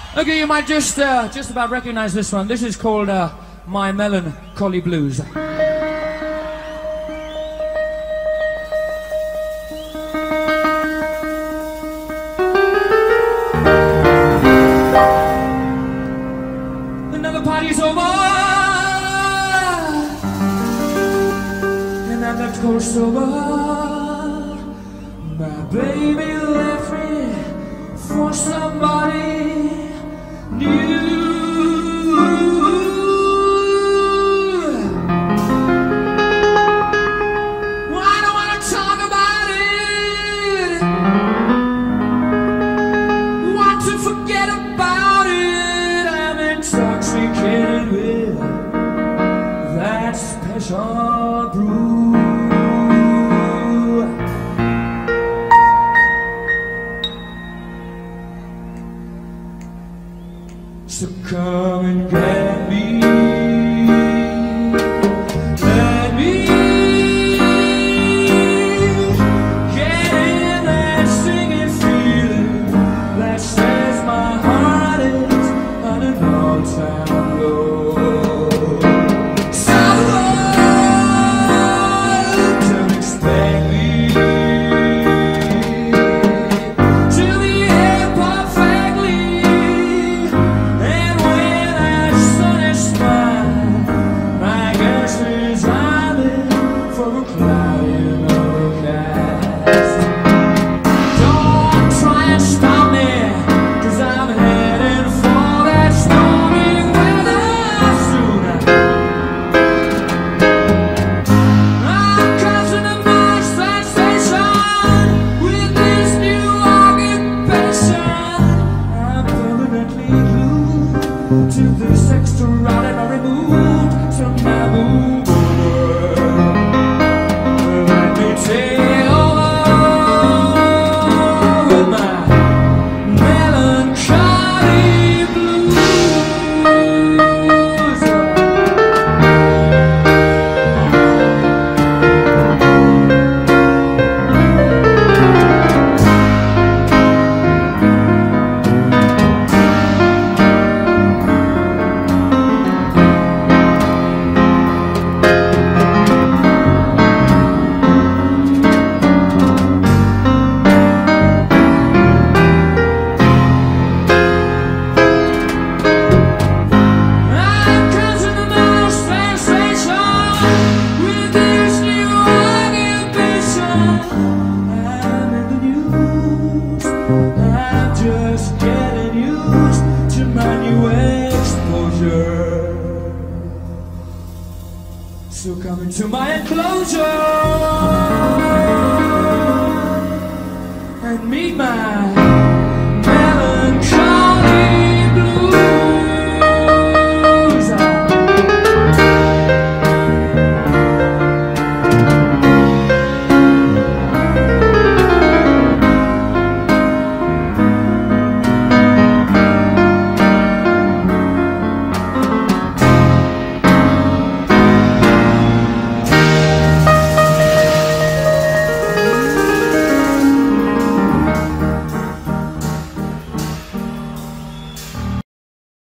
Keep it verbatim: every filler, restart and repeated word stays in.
Okay, you might just uh, just about recognize this one. This is called uh, My Melancholy Blues. Another party's over, and I'm left cold sober. My baby left me for somebody new. Well, I don't want to talk about it, want to forget about it. I'm intoxicated with that special brew. So come and get me, let me get in that singing feeling that says my heart is on an all-time low. So don't expect me to behave perfectly. To this extraordinary mood, to my mood over. Let me take over with my melancholy blues. I'm just getting used to my new exposure. So come into my enclosure.